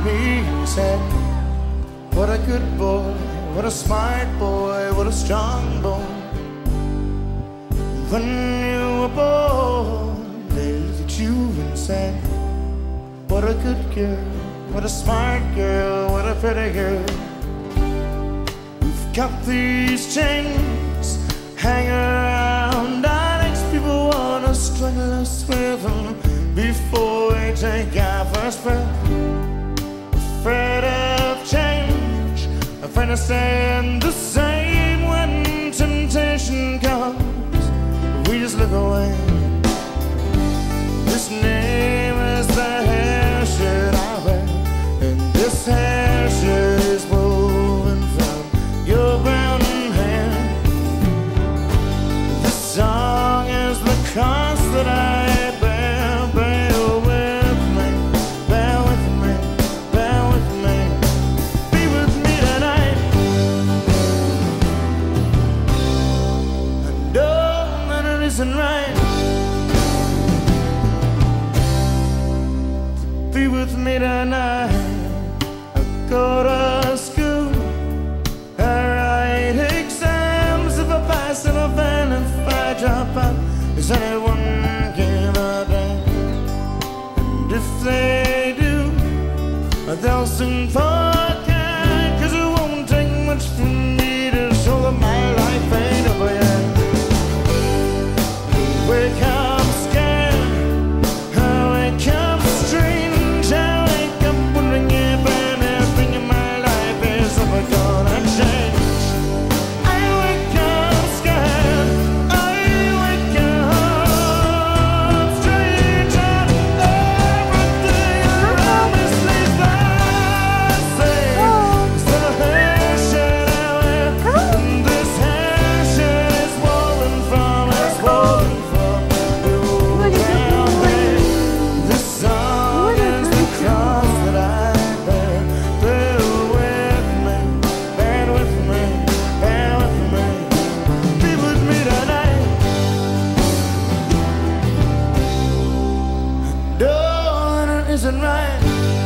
me and said, what a good boy, what a smart boy, what a strong boy. When you were born, they looked at you and said, what a good girl, what a smart girl, what a pretty girl. We've got these chains hanging around our necks. People wanna strangle us with them before we take our first breath. Afraid of change, afraid of staying the same. When temptation comes, we just look away. This name is the hair shirt I wear, and this hair shirt is woven from your brown hair. This song is the cross that I bear. Bear with me, bear with me, bear with me. Be with me tonight. I know that it isn't right. Be with me tonight. I go to school, I write exams. If I pass, if I fail, if I drop out, does anyone give a damn? And if they do, they'll soon forget, 'cause it won't take much for me to show them my life ain't over yet. Wake up scared, I wake up strange, I wake up wondering if anything in my life is ever gonna change. I wake up scared, I wake up strange, and everything around me sleeps the same. It's the hair shirt I wear, and this hair shirt is woven from your brown hair. This song is the cross that I bear. Bear with me, bear with me, bear with me. Be with me tonight. No, it isn't right.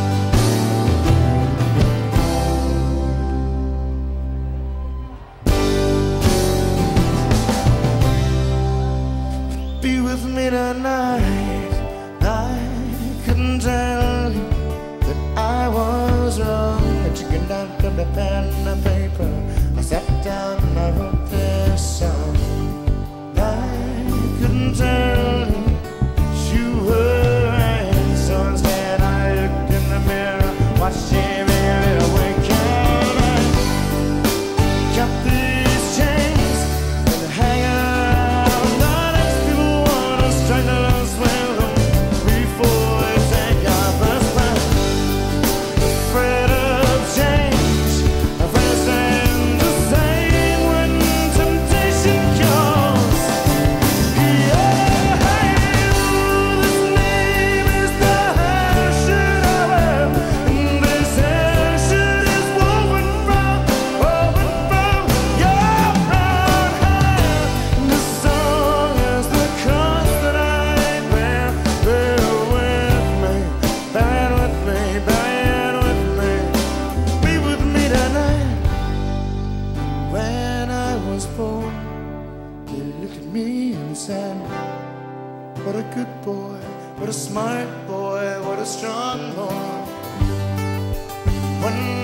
Be with me tonight. I couldn't tell you that I was wrong. I took a note of the pen and paper. I sat down and I wrote this song. I couldn't tell you that you were right. So instead I looked in the mirror, watched me really wake up. Got these chains and hang around our necks. People wanna strangle us with them before we take our first breath. Afraid of change, afraid of staying the same. When temptation comes, yeah, this name is the hair shirt I wear, and this hair shirt is woven from your brown hair. And this song is the cross that I bear. Bear with me, bear with me, bear with me. Be with me tonight. When I was born, they looked at me and said, what a good boy, what a smart boy, what a strong boy. When